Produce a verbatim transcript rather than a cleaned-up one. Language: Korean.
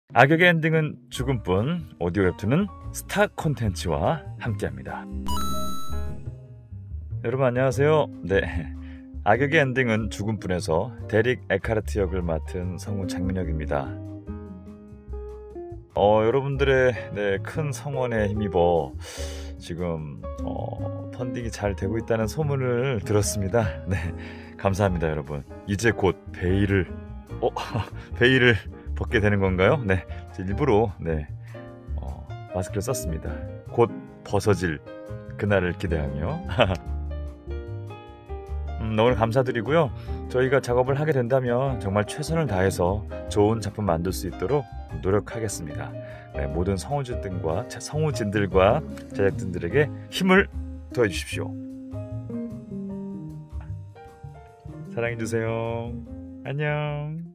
악역의 엔딩은 죽음뿐 오디오 웹툰은 스타 콘텐츠와 함께합니다. 여러분 안녕하세요. 네, 악역의 엔딩은 죽음뿐에서 데릭 에카르트 역을 맡은 성우 장민혁입니다. 어, 여러분들의 네, 큰 성원에 힘입어 지금 어, 펀딩이 잘 되고 있다는 소문을 들었습니다. 네, 감사합니다 여러분. 이제 곧 베일을 어, 베일을 벗게 되는 건가요? 네, 일부러 네, 어, 마스크를 썼습니다. 곧 벗어질 그날을 기대하며 음, 오늘 감사드리고요. 저희가 작업을 하게 된다면 정말 최선을 다해서 좋은 작품 만들 수 있도록 노력하겠습니다. 네, 모든 성우진들과 성우진들과 제작진들에게 힘을 더해주십시오. 사랑해주세요. 안녕.